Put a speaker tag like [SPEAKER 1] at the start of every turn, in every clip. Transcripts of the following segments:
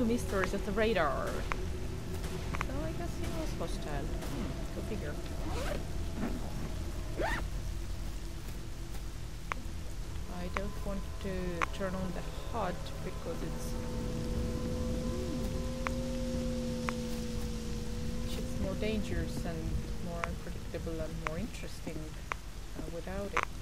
[SPEAKER 1] mysteries of the radar. So I guess he was hostile. Go figure. I don't want to turn on the HUD because it's more dangerous and more unpredictable and more interesting without it.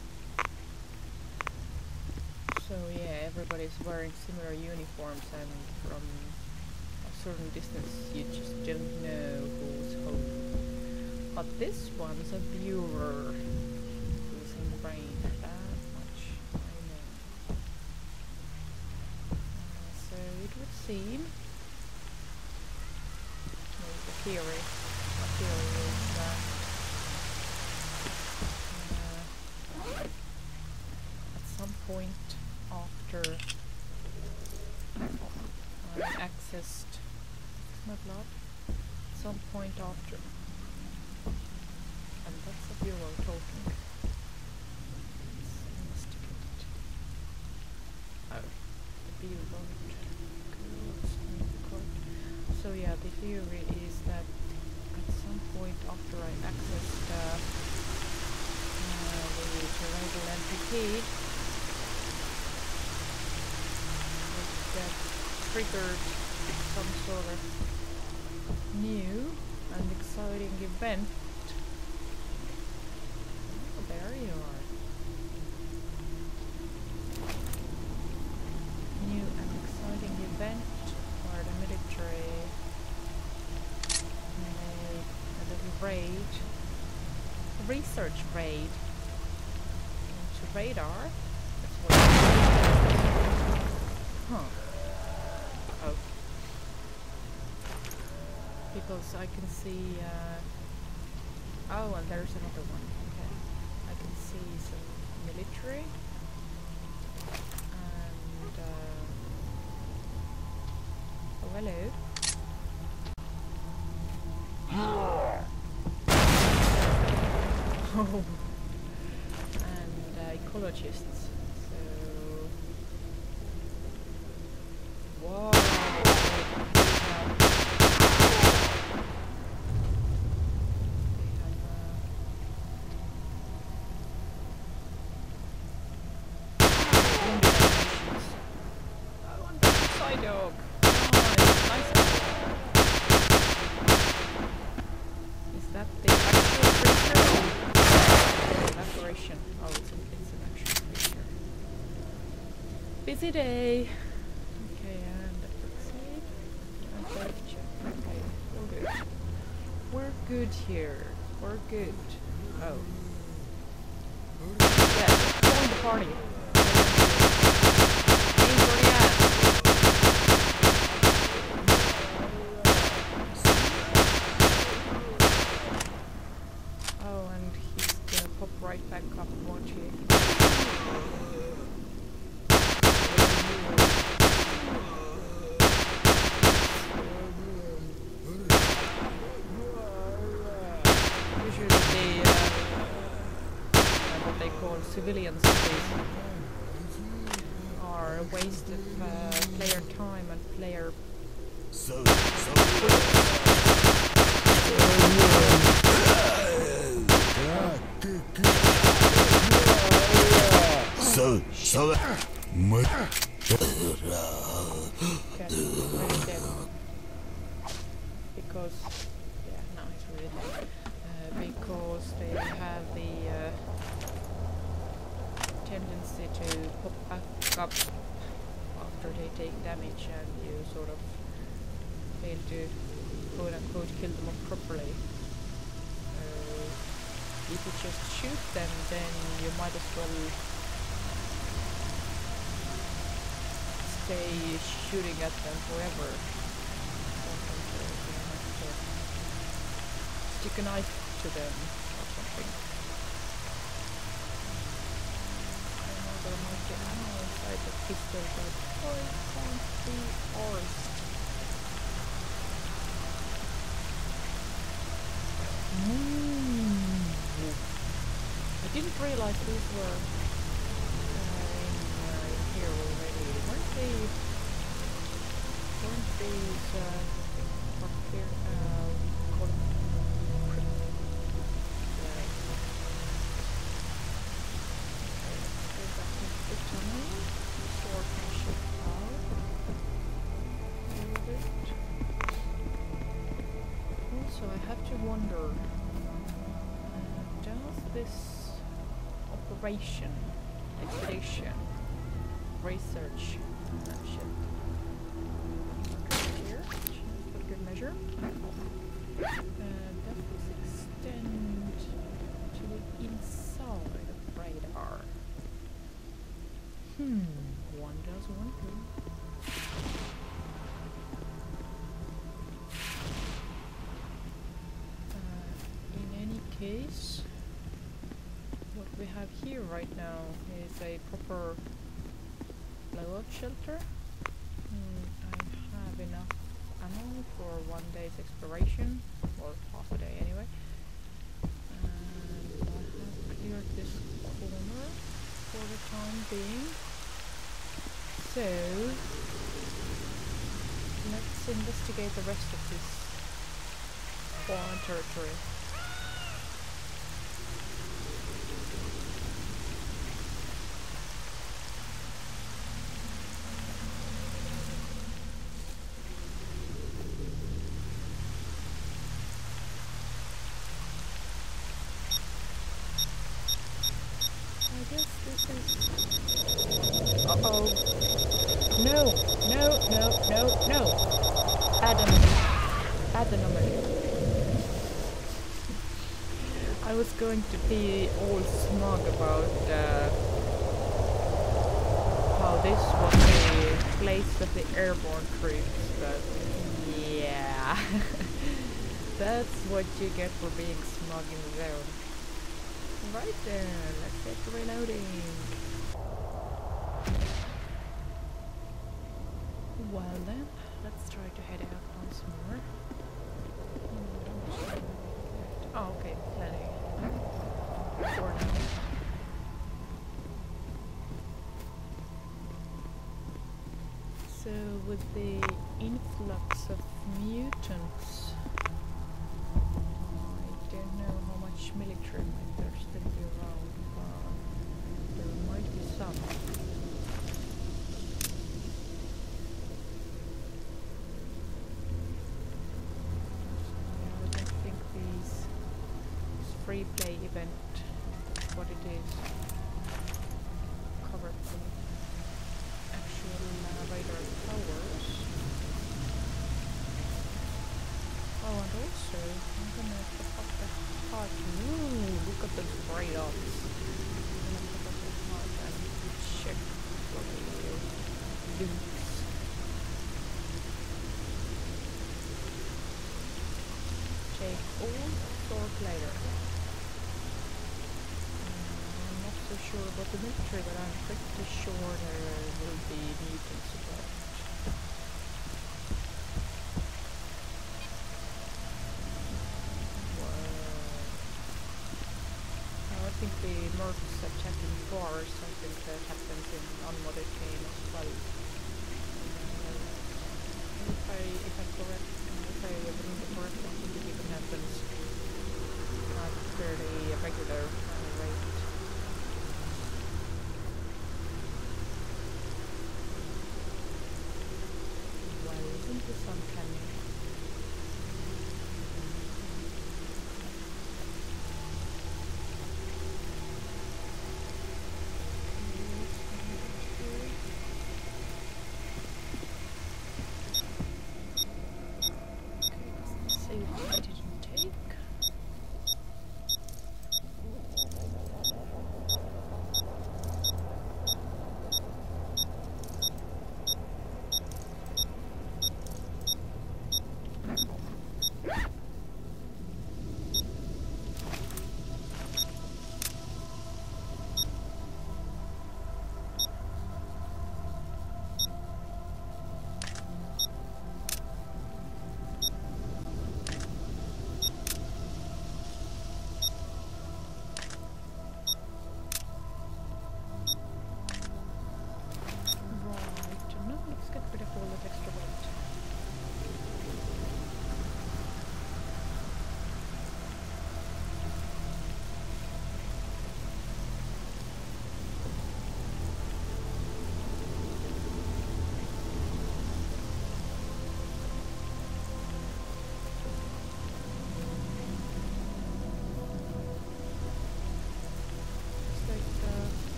[SPEAKER 1] So yeah, everybody's wearing similar uniforms and from a certain distance you just don't know who's who. But this one's a viewer who's in brain, that much I know. So it would seem the theory. My theory is that at some point after I accessed my blood, at some point after, and that's a bureau talking. Let's investigate it. Oh, the bureau. So yeah, the theory is that at some point after I accessed the Chernobyl NPT, that triggered some sort of new and exciting event. Oh, there you are. New and exciting event where the military made a little raid, a research raid into radar. That's what huh. Oh. Because I can see oh, and there's another one. Okay. I can see some military and oh, hello. Oh. And ecologists. So whoa. Dog. Oh, nice. Is that the actual creature? Evaporation. Oh, it's an actual creature. Busy day. Okay, and proceed. Okay, check. Okay, we're good. We're good here. We're good. Oh. Yeah, join the party. Right back up, won't you? Usually they, what they call civilian zombies are a waste of player time and player... So because yeah, no, it's really dead. Because they have the tendency to pop back up after they take damage, and you sort of fail to quote unquote kill them off properly. If you just shoot them, then you might as well stay shooting at them forever. You have to stick a knife to them or something. I know there might be ammo inside the pistol, but oh, it can't be ours. I didn't realize these were in here already. Weren't they weren't these what here called also, I have to wonder, does this operation, expedition, research, shit, here, for good measure, does this extend to the inside of radar? One does wonder. In any case, what we have here right now is a proper blowout shelter. I have enough ammo for one day's exploration, or half a day anyway. And I have cleared this corner for the time being. So let's investigate the rest of this foreign territory. I guess this is... Uh-oh. No! No! No! No! No! Bad anomaly. I was going to be all smug about how this was the place of the airborne troops, but yeah. That's what you get for being smug in the zone. Right then, let's get reloading. Well then, let's try to head out once more. Oh, okay, plenty. For now. So, with the influx of mutants, I don't know how much military might there still be around, but there might be some. Free play event, what it is, covered the actual radar towers. Oh, and also, I'm gonna pop up the heart. Ooh, look at the bright ops. I'm gonna pop up the heart and check for the loots. Take all sort later. So sure about the military, but I'm pretty sure there will be mutants about. I think the murders attacking bars, I think that happens in unmodded game as well. If I remember correctly, I think it even happens at fairly regular rate. Isn't this uncanny? Okay, let's see what I didn't take.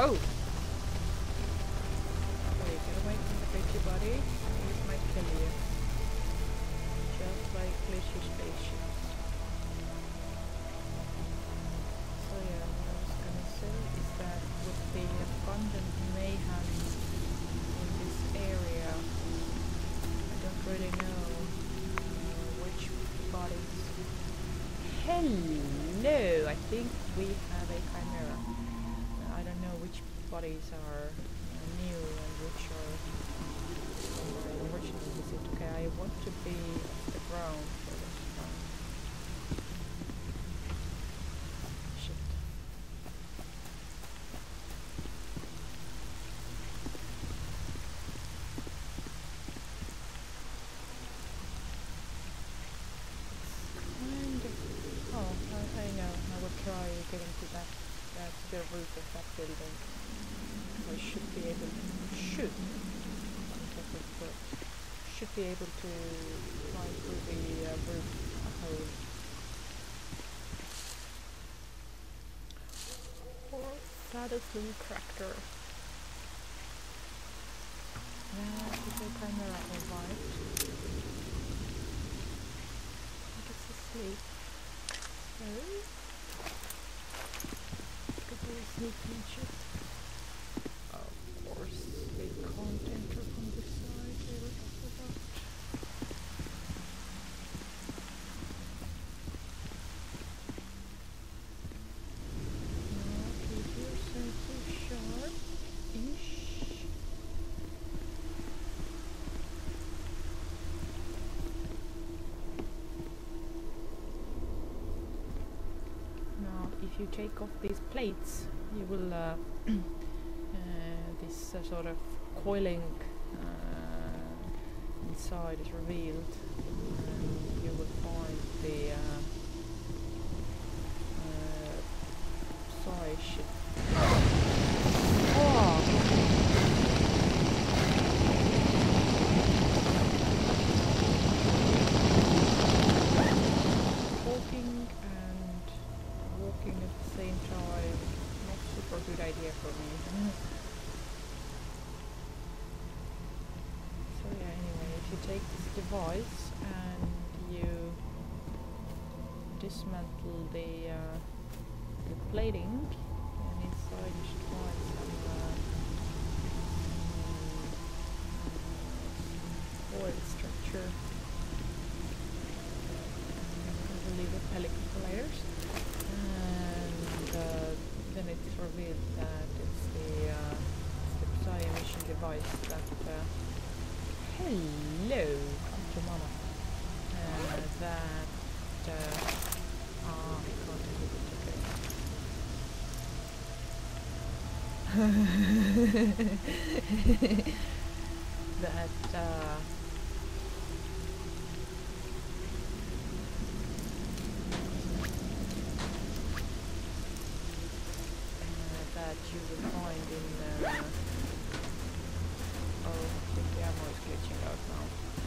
[SPEAKER 1] Whoa! Okay, get away from the bitchy body. It might kill you. Just like glitchy spaceships. So yeah, what I was gonna say is that with the abundant mayhem in this area, I don't really know which bodies. Hello! I think we have a chimera. I don't know which bodies are new and which are from my original visit. Okay, I want to be off the ground for this one. Shit. Kind of. Oh, I know. I will try getting to that. To the roof of that building. I should be able be able to climb through the roof hole. Or saddest little tractor. That is a chimera, alright. I think it's asleep. So sneak peek. Of course, they can't enter from this side. They were about. Okay, here's something sharp-ish. Now, if you take off these plates, you will this sort of coiling inside is revealed, and you will find the sorry, shit. Oh. Talking and walking at the same time, not super good idea for me. So yeah, anyway, if you take this device and you dismantle the plating, and inside you should find some oil structure. I believe the pellicle layers. And then it's revealed that it's the Psy emission device that hello to mama that I can't do it, okay. That that you will find in oh, I think the ammo is glitching out now.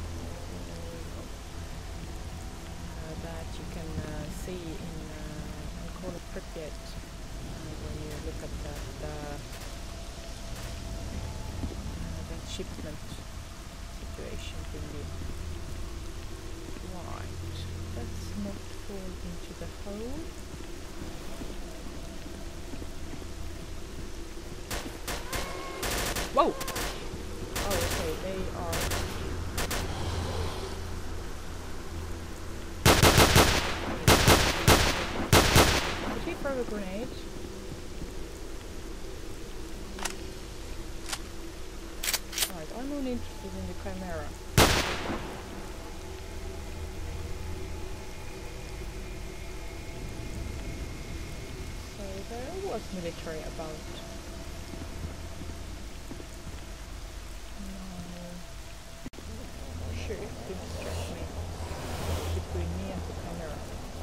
[SPEAKER 1] That you can see in I call it Pripyat, when you look at that shipment situation thingy. Right, let's not fall into the hole. Whoa! Oh, okay, they are... Did he throw a grenade? Right, I'm only interested in the Chimera. So there was military about. Sure, it could distract me between me and the camera.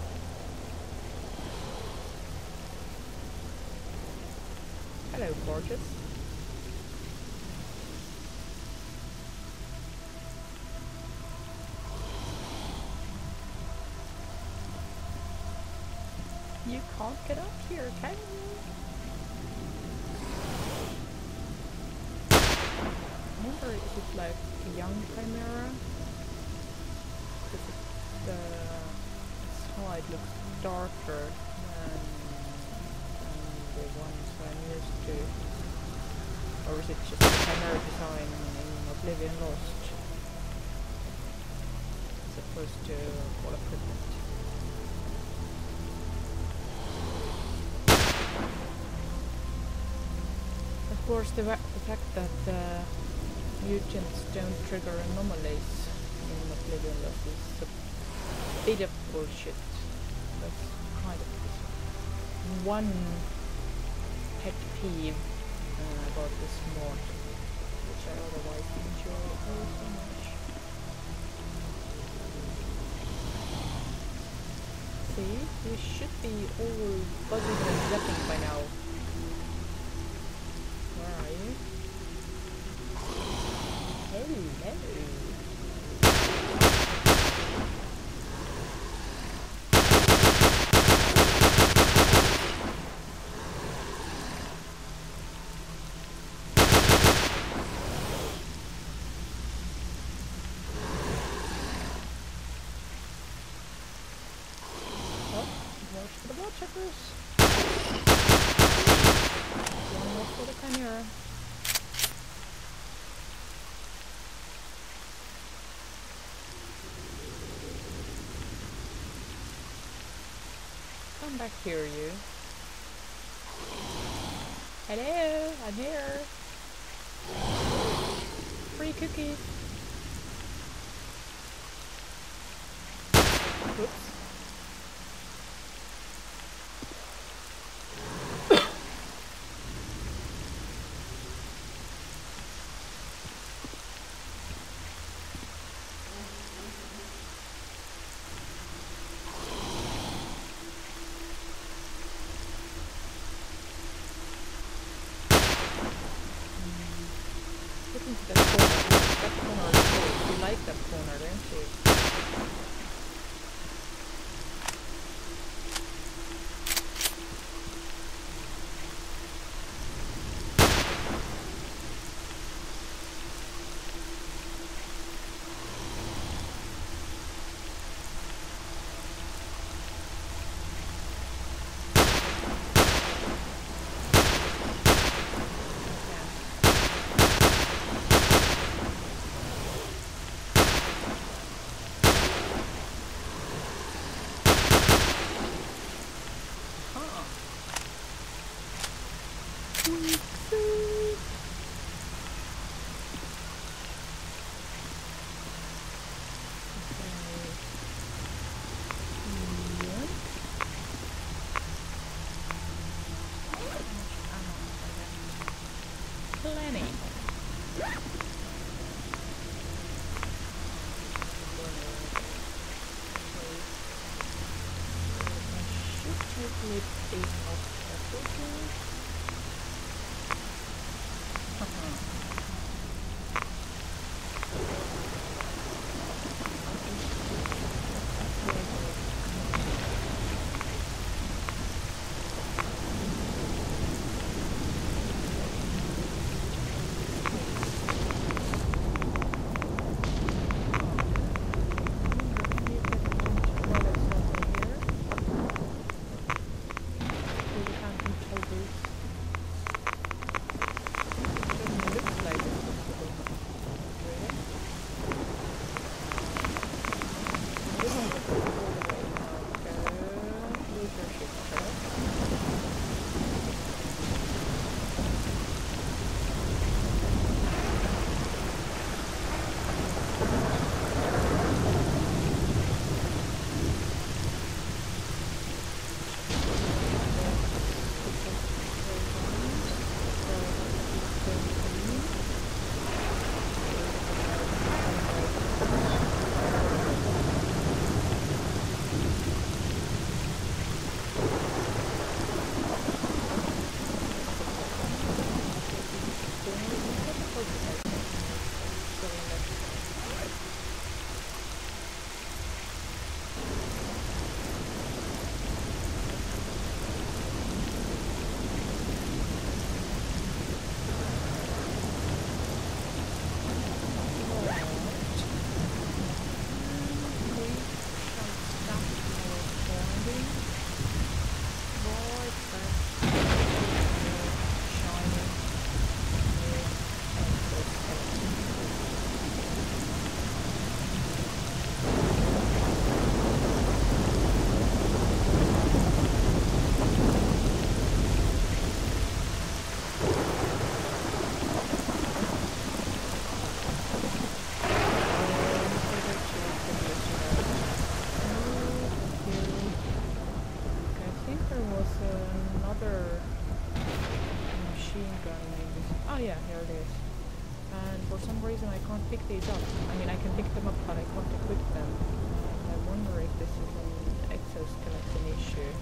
[SPEAKER 1] Hello, gorgeous. You can't get up here, can you? Remember, is it like a young chimera? Because the side looks darker than the ones I'm used to. Or is it just the chimera design in Oblivion Lost? As opposed to all equipment. Of course, the fact that mutants don't trigger anomalies in Oblivion Lost is a bit of bullshit. That's kind of one pet peeve about this mod, which I otherwise enjoy so much. See, we should be all buzzing and zapping by now. Where are you? Hello. For the blood checkers. One more for the chimera. Come back here, you. Hello, I'm here. Free cookies. Whoops. That corner is cool. You like that corner, don't you? another machine gun in this. Oh yeah, here it is. And for some reason I can't pick these up. I mean, I can pick them up, but I can't equip them. And I wonder if this is an exoskeleton issue.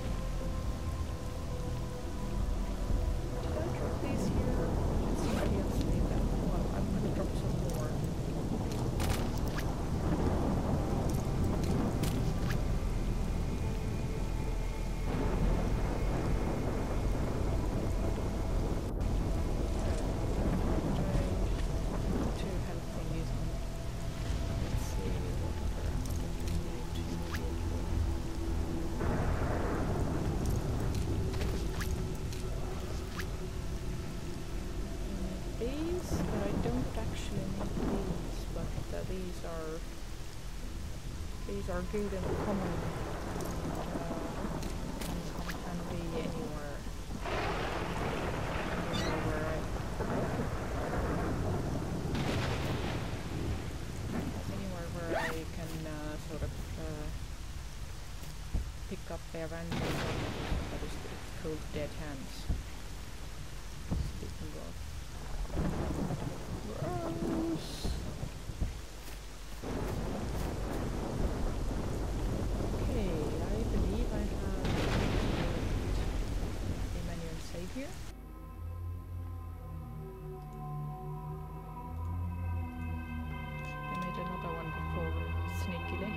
[SPEAKER 1] Did I drop these here? Did somebody else leave them? Well, I'm gonna drop some more. These are good and common can be anywhere. Anywhere where I can sort of pick up their random that is cold dead hands. Speaking of gross. Here. I made another one before sneakily.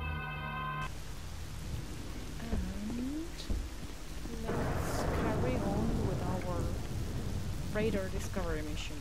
[SPEAKER 1] And let's carry on with our radar discovery mission.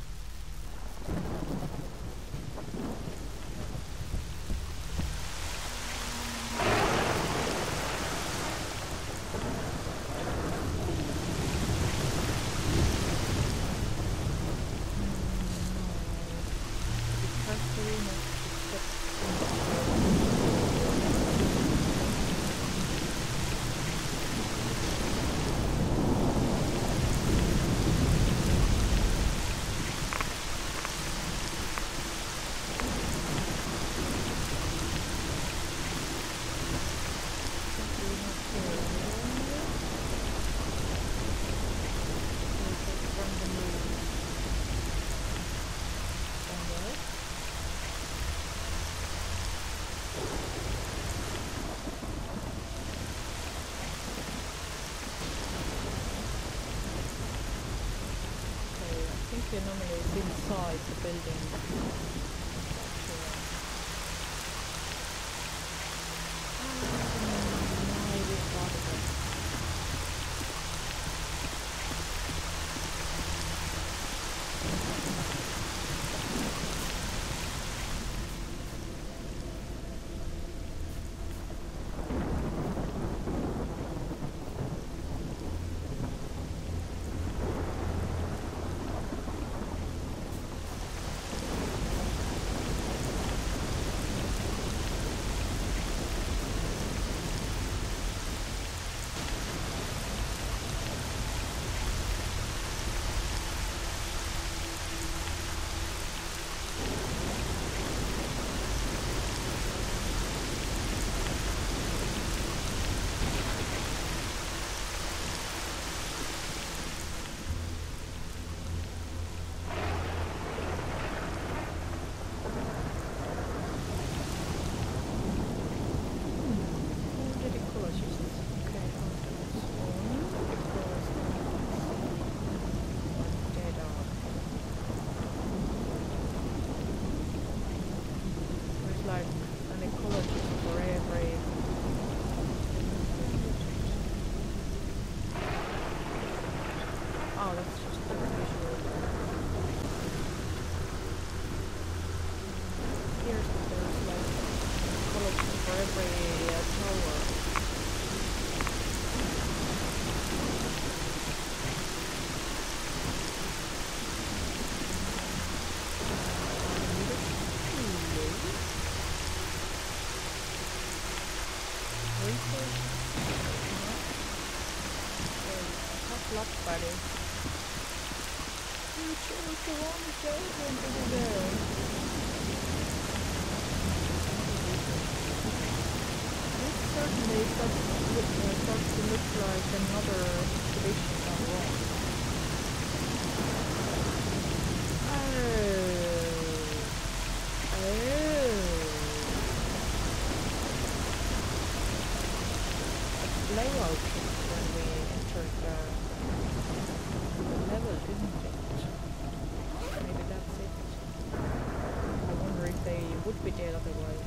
[SPEAKER 1] Normally it's inside the building. Luck, buddy. You chose the wrong children to be there. This certainly starts to look like another expedition gone wrong. Blowout hit when we entered the level, didn't it? Maybe that's it. I wonder if they would be dead otherwise.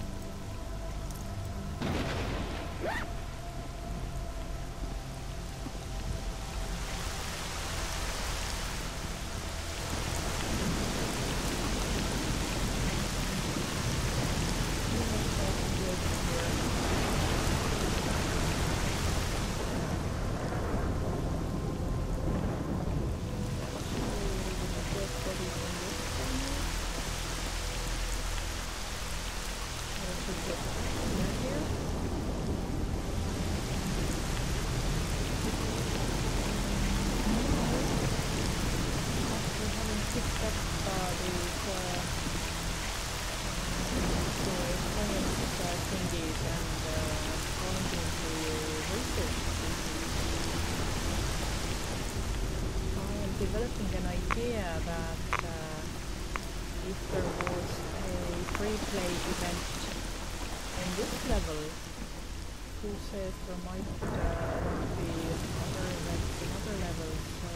[SPEAKER 1] Developing an idea that if there was a free play event in this level, who says there might be other events in other levels, so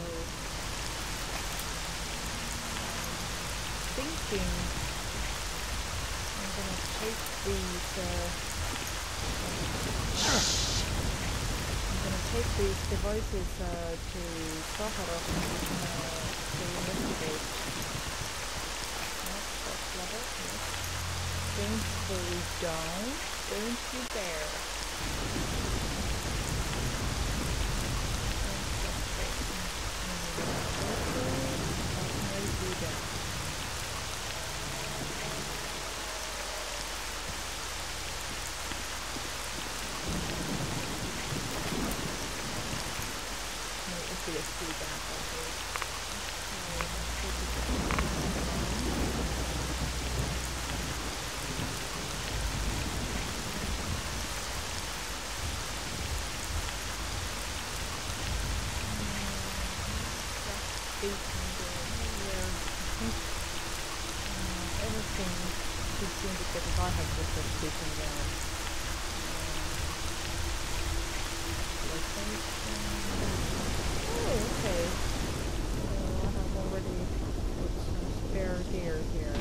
[SPEAKER 1] thinking I'm gonna take these devices to Sakharov to investigate. That's clever, yes. Don't fall down, don't you dare. That may do that. Everything seems to indicate that I have put the station down. Oh, okay. So I have already put some spare gear here.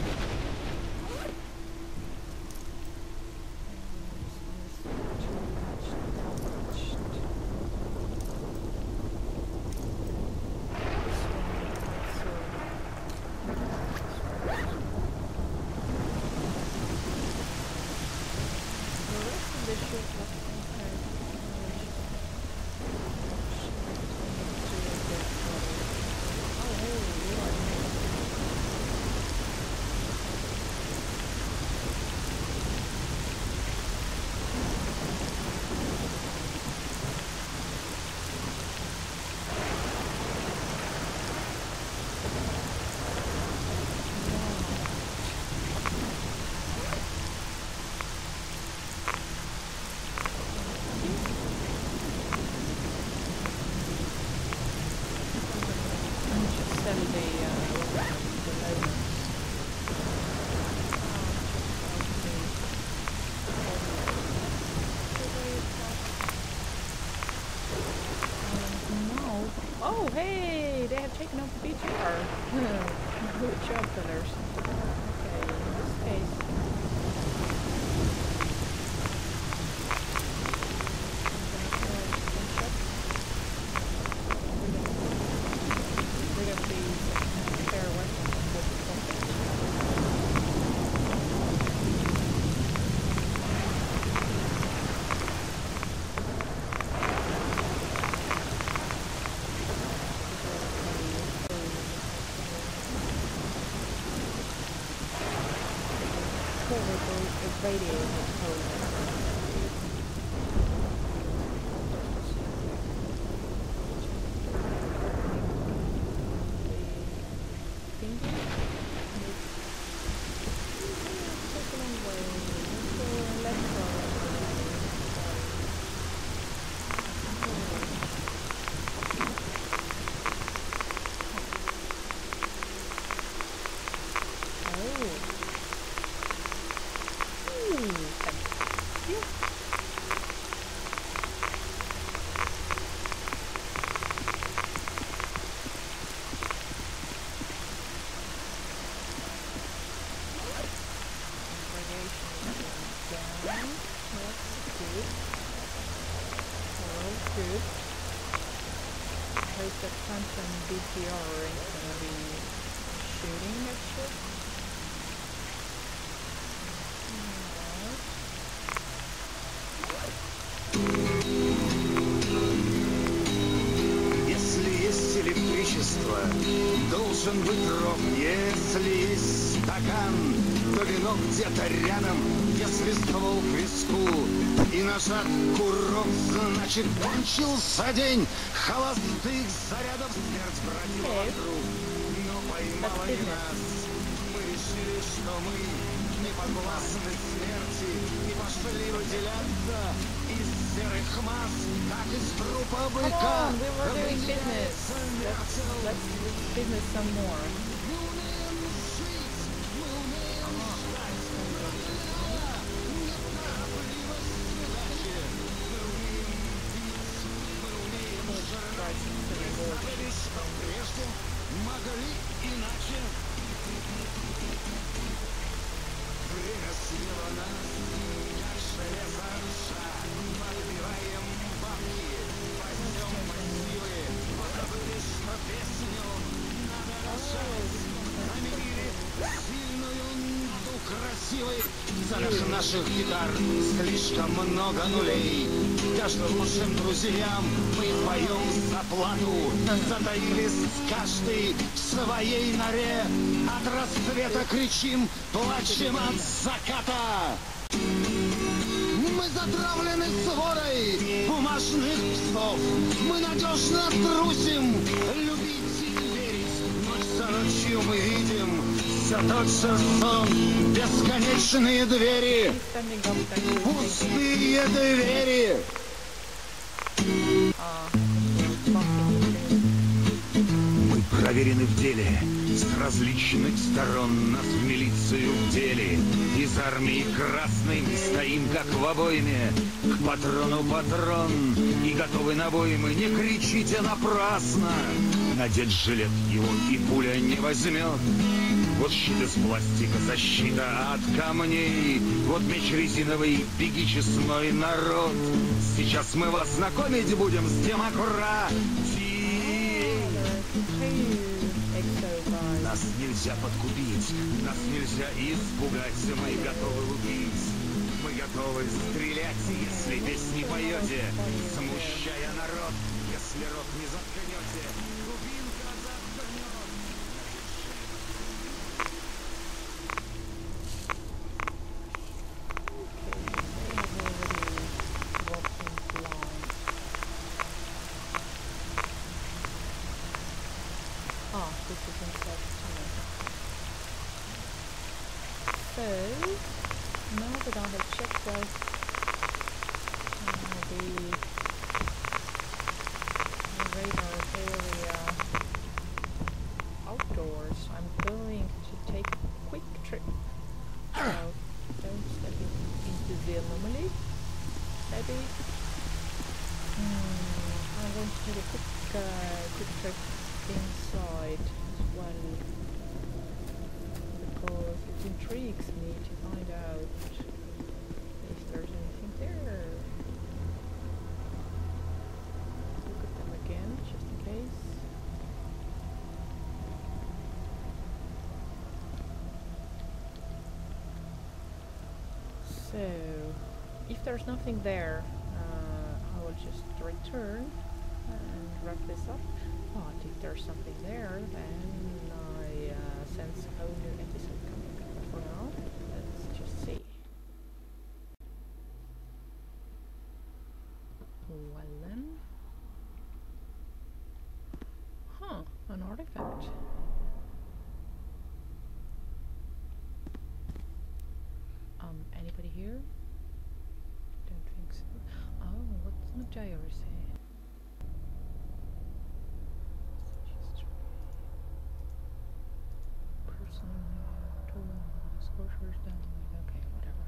[SPEAKER 1] Oh, hey, they have taken off the BTR. Good job, fellas. Okay, in this case. Rid of these spare weapons with the pocket. Radiator code. hope that Phantom BTR is gonna be shooting at shit.
[SPEAKER 2] Если есть электричество, должен быть ров. Если есть стакан, то вино где-то рядом. Если ствол к виску и нажат курок, значит кончился день холостых зарядов. Смерть бродила вокруг, но поймала не нас. Мы решили, что мы не подвластны смерти и пошли выделяться из серых масс, как из трупа быка.
[SPEAKER 1] We were doing business. Let's do business some more.
[SPEAKER 2] Прежде могли иначе. Время съело нас, как железо ржа. Подбираем бабки, пойдем красивые. Позабыли, что песню надо рожать. Намерили сильную ноту красивой. В залах наших гитар слишком много нулей. Даже лучшим друзьям мы поем заплату. Затаились каждый в своей норе. От рассвета кричим, плачем от заката. Мы затравлены сворой бумажных псов. Мы надежно трусим, любить и верить. Ночь за ночью мы видим все тот же сон. Бесконечные двери, пустые двери. Мы проверены в деле, с различных сторон нас в милицию вдели. Из армии красной мы стоим, как в обойме, к патрону патрон, и готовы на бой мы, не кричите напрасно. Надеть жилет его и пуля не возьмет. Вот щит из пластика, защита от камней. Вот меч резиновый, беги, честной народ. Сейчас мы вас знакомить будем с демократией. Нас нельзя подкупить, нас нельзя испугать. Мы готовы убить, мы готовы стрелять, если песни поете, смущая народ. Если рот не заткнете, дубинка заткнет.
[SPEAKER 1] So, now that I have checked out the radar area outdoors, I'm going to take a quick trip. So, don't step into the anomaly. Steady. I'm going to take a quick trip inside as well, because it intrigues me to find out if there's anything there. Look at them again, just in case. So, if there's nothing there, I will just return and wrap this up. But if there's something there, then I sense a whole new episode coming. But for now, let's just see. Well then. Huh, an artifact. Anybody here? Don't think so. Oh, what's my diary say? Scorchers down, okay, whatever.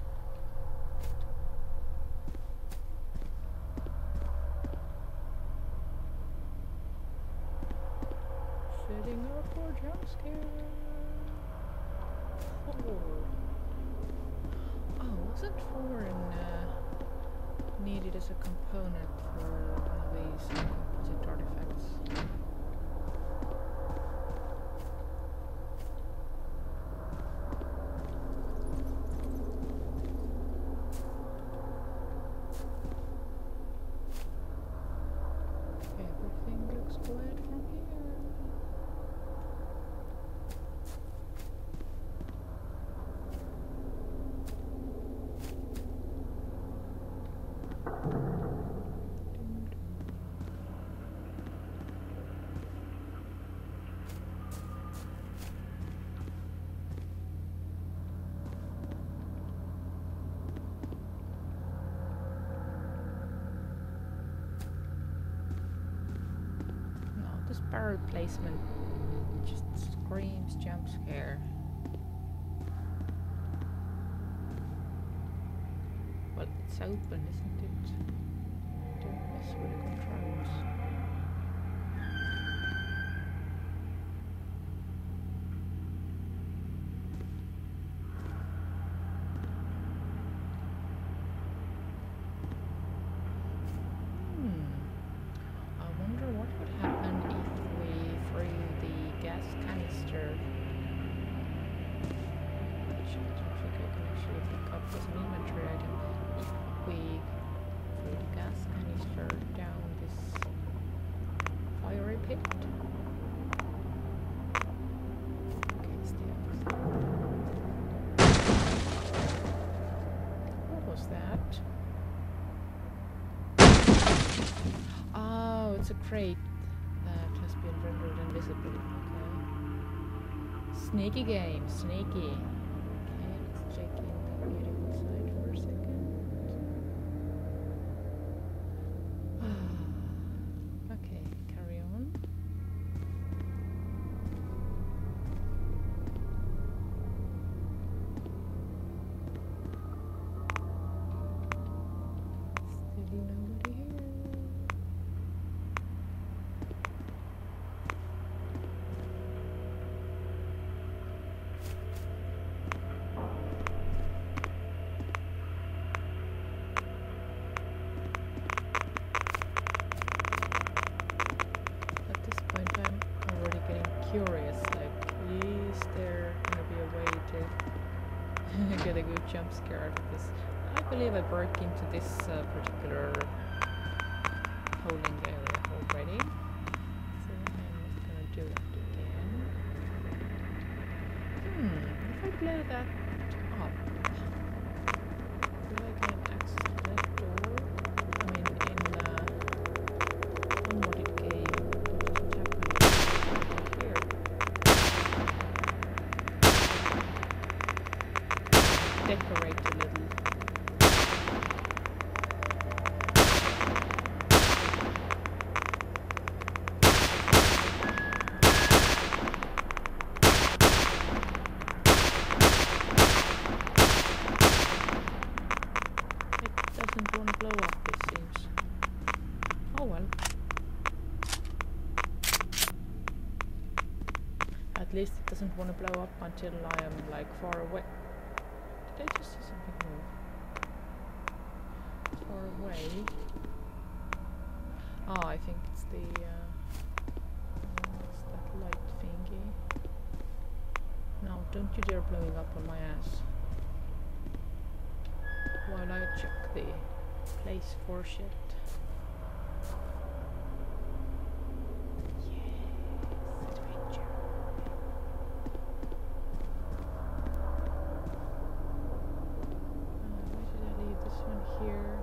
[SPEAKER 1] Setting up for jump-scare. Oh, wasn't foreign needed as a component for one of these composite artifacts? Let's go ahead from here. This barrel placement just screams jump scare. Well, it's open, isn't it? Don't mess with the controls. I wonder what would happen if we threw the gas canister. Actually, I don't think I can actually pick up as an inventory item. If we threw the gas canister down this fiery pit. Okay, it's the opposite. What was that? Oh, it's a crate that has been rendered invisible. Okay. Sneaky game, sneaky. Okay, let's check in the beautiful side for a second. Okay, carry on. Still nobody here. At this point I'm already getting curious, like, is there gonna be a way to get a good jump scare out of this? I believe I broke into this particular holding area already, so I'm not gonna do that again. If I blow that up, will I gain access to that door? I mean, in unmodded game, what happened here? Decorate a little. Doesn't want to blow up, it seems. Oh well. At least it doesn't want to blow up until I am like far away. Did I just see something move? Far away. Oh, I think it's the it's that light thingy. No, don't you dare blowing up on my ass. While I check the place for shit. Yes, adventure. Why did I leave this one here?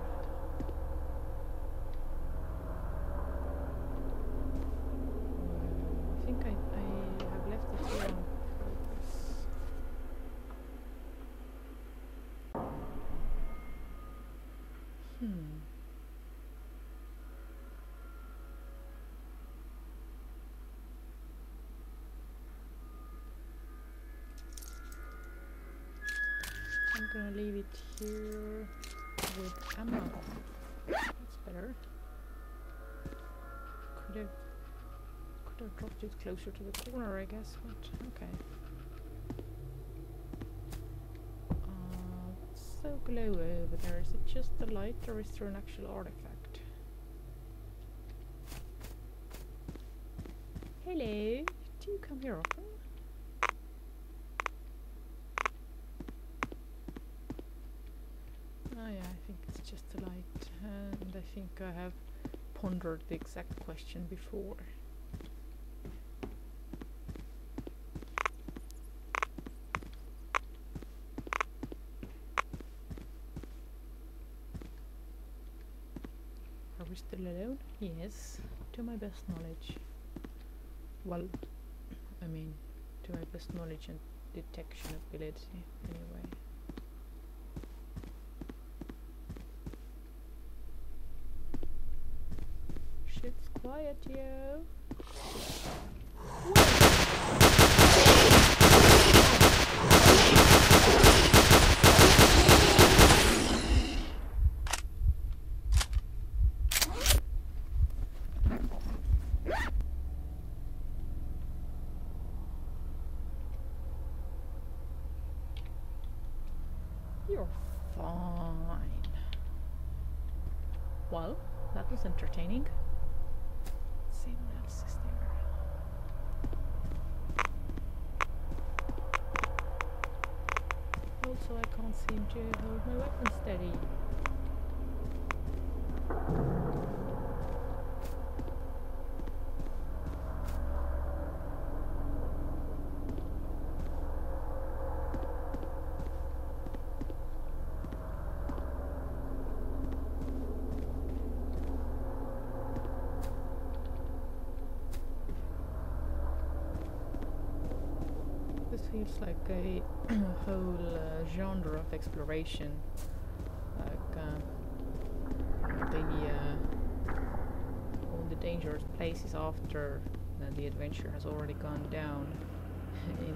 [SPEAKER 1] I think I have left it here on purpose. I'm gonna leave it here with ammo. That's better. Could have dropped it closer to the corner, I guess, but okay. What's so glow over there? Is it just the light, or is there an actual artifact? Hello, do you come here often? Oh yeah, I think it's just the light, and I think I have pondered the exact question before. Are we still alone? Yes, to my best knowledge. Well, I mean, to my best knowledge and detection ability, anyway. Shit's quiet, yo. You're fine. Well, that was entertaining. Let's see what else is there. Also, I can't seem to hold my weapon steady. This feels like a whole genre of exploration, like all the dangerous places after the adventure has already gone down in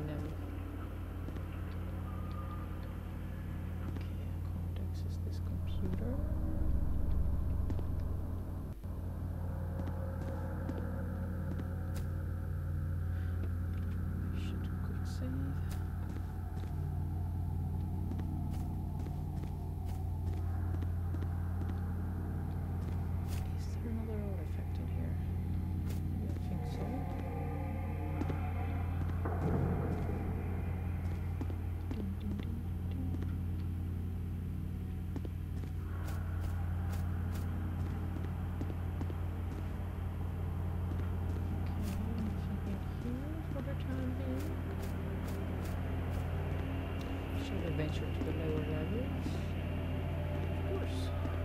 [SPEAKER 1] okay, I can't access this computer. I should quick save. Is there another artifact in here? Yeah, I think so. Dun, dun, dun, dun. Okay, anything in here for the time being? Shall we venture to the lower levels? Of course.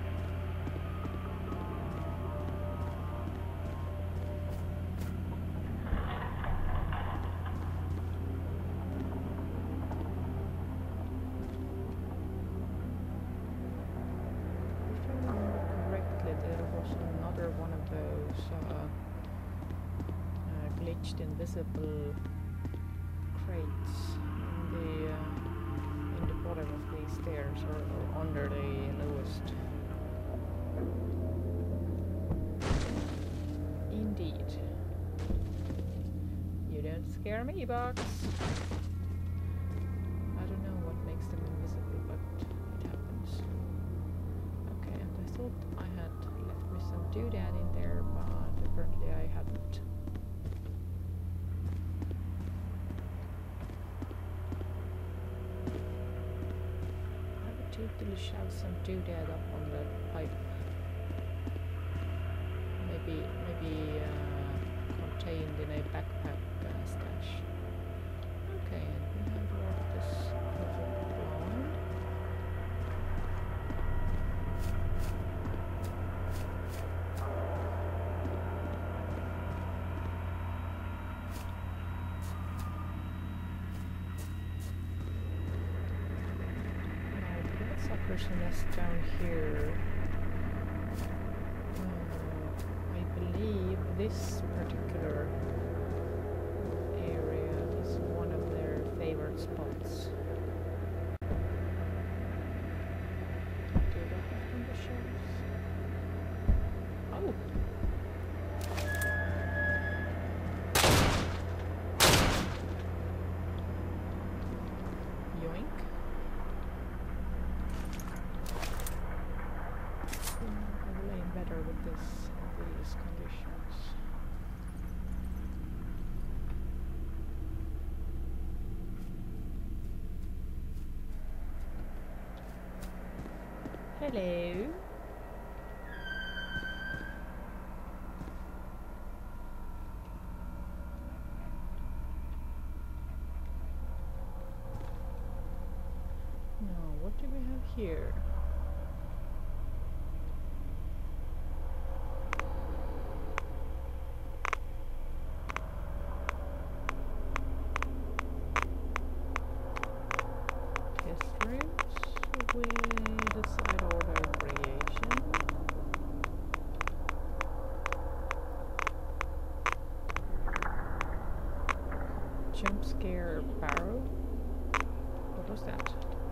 [SPEAKER 1] If I remember correctly, there was another one of those glitched invisible crates in the bottom of these stairs, or under the lowest. Indeed. You don't scare me, box. I don't know what makes them invisible, but it happens. Okay, and I thought I had left me some doodad in there, but apparently I hadn't. I would totally shove some doodad up on the pipe. Maybe contained in a backpack stash. Okay, and we have walked this perfect blind. Now, the bloodsuckers nest down here. I believe this particular area is one of their favorite spots. Do they have on the shelves? Oh! Yoink. I'm laying better with these conditions. Hello. here? Test rooms with a side order variation. Jump scare barrel. What was that?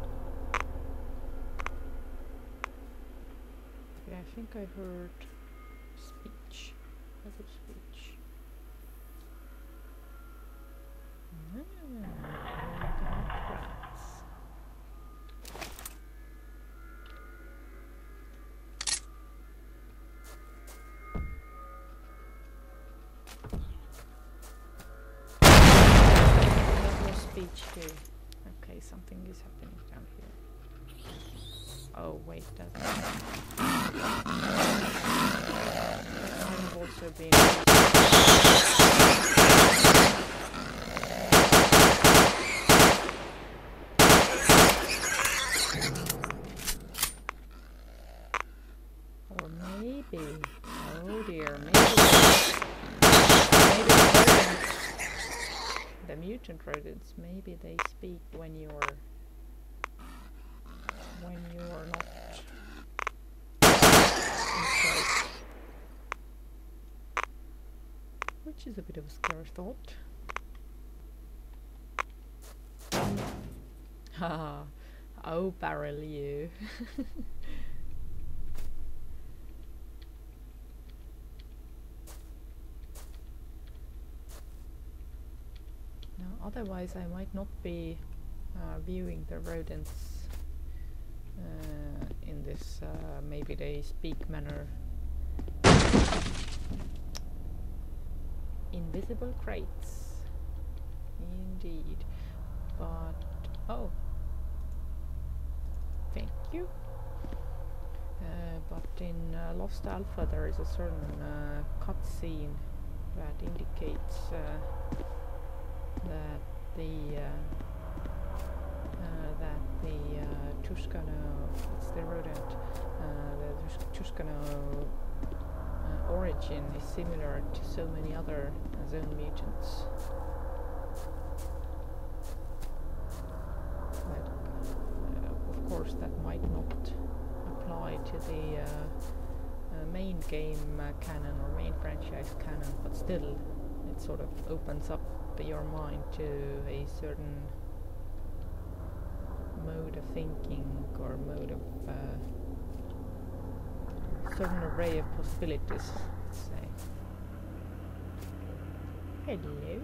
[SPEAKER 1] Yeah, I think I heard speech. Lots of speech. Rats. No speech too. Okay, something is happening down here. Oh wait, that's I've also been or maybe, oh dear, maybe the mutant rodents, maybe they speak when you're not inside. Which is a bit of a scary thought. Haha, oh barrel you. No, otherwise I might not be viewing the rodents in this maybe they speak manner. Invisible crates. Indeed. But oh, thank you. But in Lost Alpha there is a certain cutscene that indicates that the Tuscano, it's the rodent, the Tuscano origin is similar to so many other zone mutants. But of course that might not apply to the main game canon or main franchise canon, but still it sort of opens up your mind to a certain mode of thinking or mode of certain array of possibilities, let's say. Hello.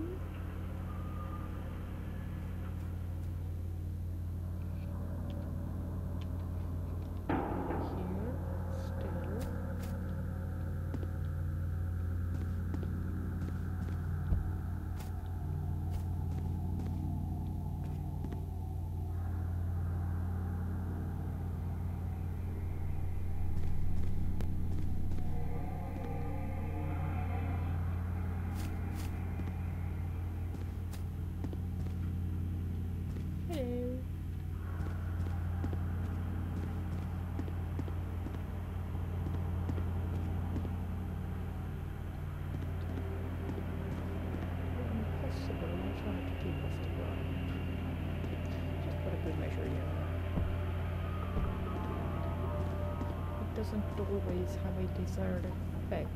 [SPEAKER 1] Doesn't always have a desired effect,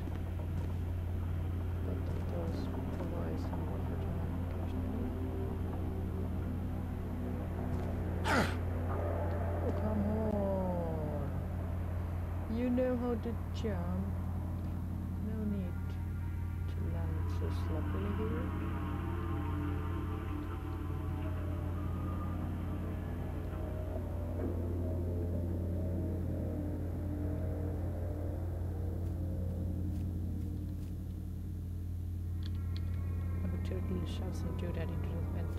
[SPEAKER 1] but it does provide some buffer time occasionally. Oh, come on! You know how to jump. No need to land so sloppily here. Shoves and do that into the vent.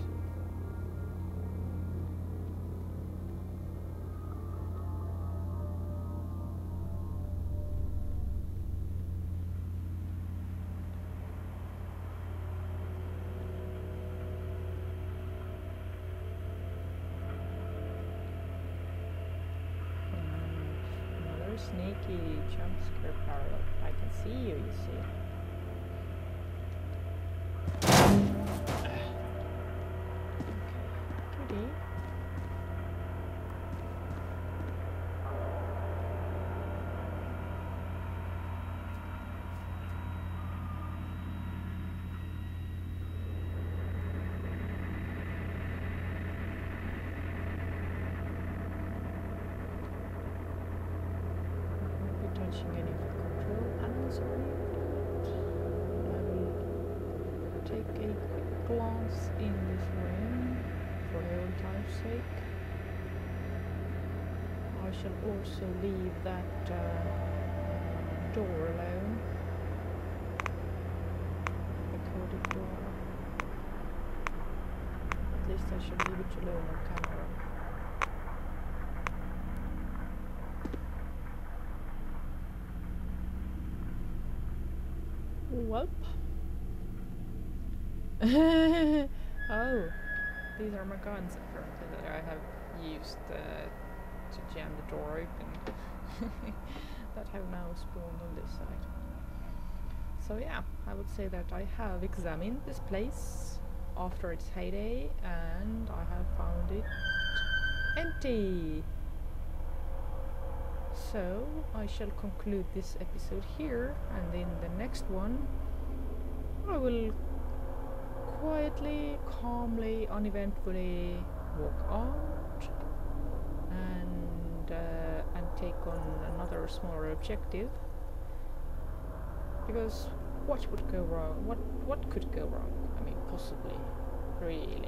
[SPEAKER 1] sneaky jump scare parallel. I can see you, you see. Okay, goodie. Touching any of the control panels or anything. I will take a quick glance in this room for old time's sake. I shall also leave that door alone. The coded door. At least I shall leave it alone on camera. Welp. Oh, these are my guns apparently that I have used to jam the door open. That have now spawned on this side. So yeah, I would say that I have examined this place after its heyday and I have found it empty. So I shall conclude this episode here, and in the next one I will quietly, calmly, uneventfully walk out and take on another smaller objective. Because what would go wrong? What could go wrong? I mean, possibly, really.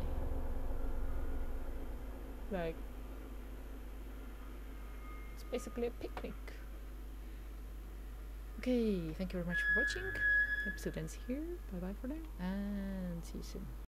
[SPEAKER 1] Like, it's basically a picnic. Okay, thank you very much for watching. Episode ends here. Bye bye for now, and see you soon.